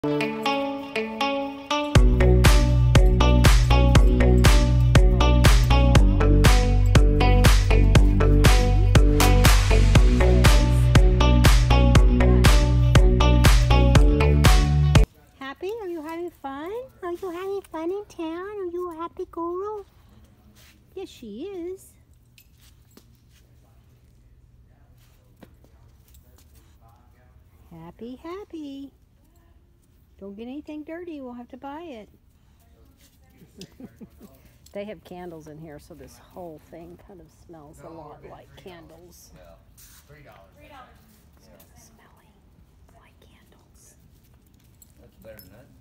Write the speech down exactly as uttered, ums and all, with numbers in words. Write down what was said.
Happy? Are you having fun? Are you having fun in town? Are you a happy girl? Yes, she is. Happy, happy. Don't get anything dirty. We'll have to buy it. They have candles in here, so this whole thing kind of smells a lot like candles. Three dollars. Three dollars. It's kind of smelly, like candles. That's better than that.